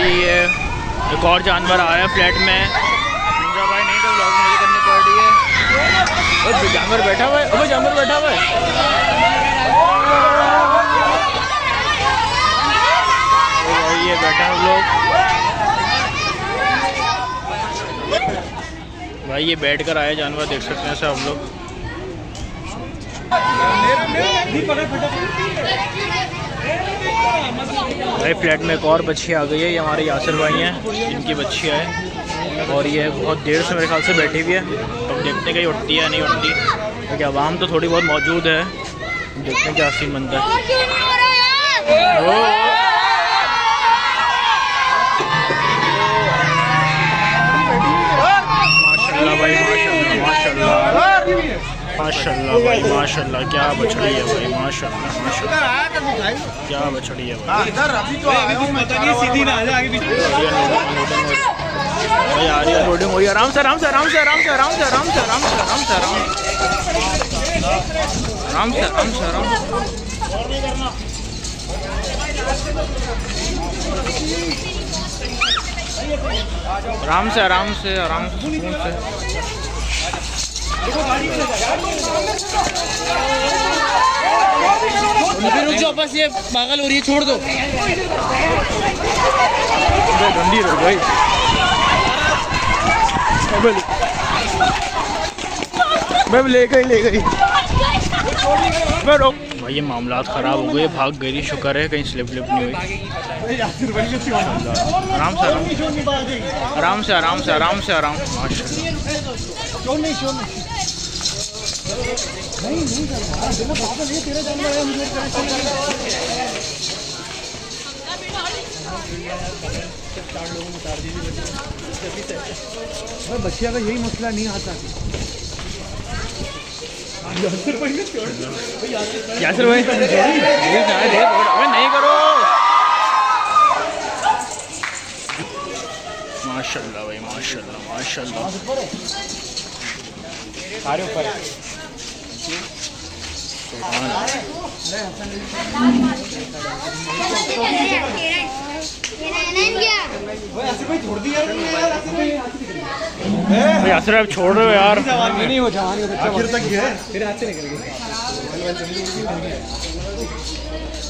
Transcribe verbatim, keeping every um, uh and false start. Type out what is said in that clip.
रही है। एक और जानवर आ रहा है फ्लैट में। भाई नहीं तो व्लॉग मुझे करनी पड़ रही है। और जानवर बैठा हुआ है, जानवर बैठा हुआ है। भाई ये बैठा है लोग। भाई ये बैठ कर आया जानवर, देख सकते हैं सब लोग। भाई फ्लैट में एक और बच्ची आ गई है। ये हमारे यासिर भाई हैं, इनकी बच्ची है और ये बहुत देर से मेरे ख्याल से बैठी हुई है। अब देखते हैं कहीं उठती है या नहीं उठती, क्योंकि आवाम तो थोड़ी बहुत मौजूद है। देखते हैं क्या सीन बनता है। माशाल्लाह भाई, माशाल्लाह माशाल्लाह माशाल्लाह भाई, माशाल्लाह क्या बछड़ी है भाई, माशाल्लाह माशाल्लाह क्या बछड़ी है भाई। इधर अभी तो आया हूं मैं, सीधी ना आ जा आगे पीछे भाई। आ रही है लोडिंग हो रही है। आराम से आराम से आराम से आराम से आराम से आराम से आराम से आराम से आराम आराम से आराम से आराम आराम से आराम से आराम से सुकून से। रुक जाओ, बस ये पागल हो रही है, छोड़ दो। ठंडी रहो भाई। मैं ले गई ले गई भाई। ये मामलात ख़राब हो गए, भाग गई। शुक्र है कहीं स्लिप लिप नहीं हुई। आराम से आराम से आराम से आराम से आराम। बच्चिया का यही मसला नहीं आता। यासिर भाई नहीं करो। माशाल्लाह भाई, माशाल्लाह माशाल्लाह। सारे ऊपर यासिर आप छोड़ रहे हो यार। नहीं हो जवान आखिर तक है, फिर हाथ से निकल गए।